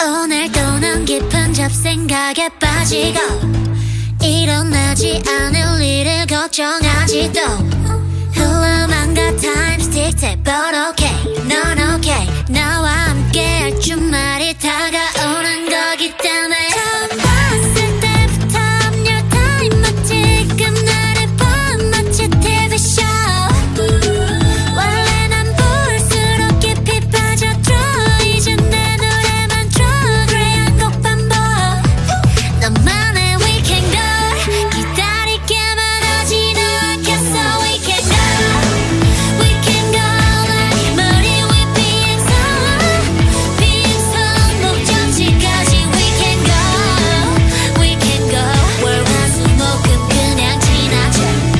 오늘도 난 깊은 잡생각에 빠지고 일어나지 않을 일을 걱정하지도 흘러만가 타임 스틱 but okay 넌 okay 나와 함께 할 주말이 다가오는 거기 때문에 처음 봤을 때부터 I'm your time 마치 지금 나를 본 마치 TV show 원래 난 볼수록 깊이 빠져들어 이제 내 노래만 줘 그래 한 곡 반복 너만의 we can go 기다릴게만 하지 너 알겠어 we can go we can go like 머리 위 비행선 목적지까지 we can go 월화수목금 그냥 지나쳐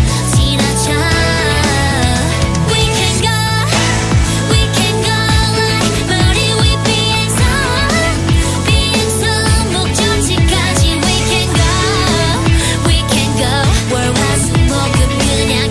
we can go like 머리 위 비행선 목적지까지 we can go 월화수목금 그냥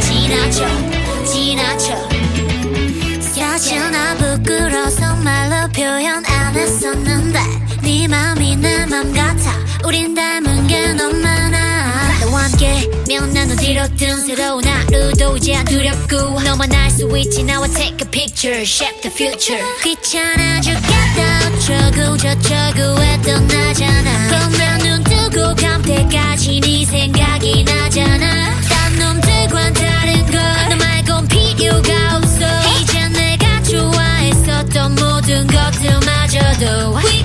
지나쳐 사실 나 부끄러서 말로 표현 안 했었는데 네 맘이 내 맘 같아 우린 닮은 게 너무 많아 너와 함께면 난 어디로 든 새로운 하루도 이제 안 두렵고 너만 알 수 있지 나와 take a picture shape the future 귀찮아 죽겠다 어쩌고 저쩌고 했던 나잖아 보면 눈 뜨고 감 때까지 네 생각이 나잖아 딴 놈들과는 다른 걸 너 말곤 필요가 없어 이제 내가 좋아했었던 모든 것들마저도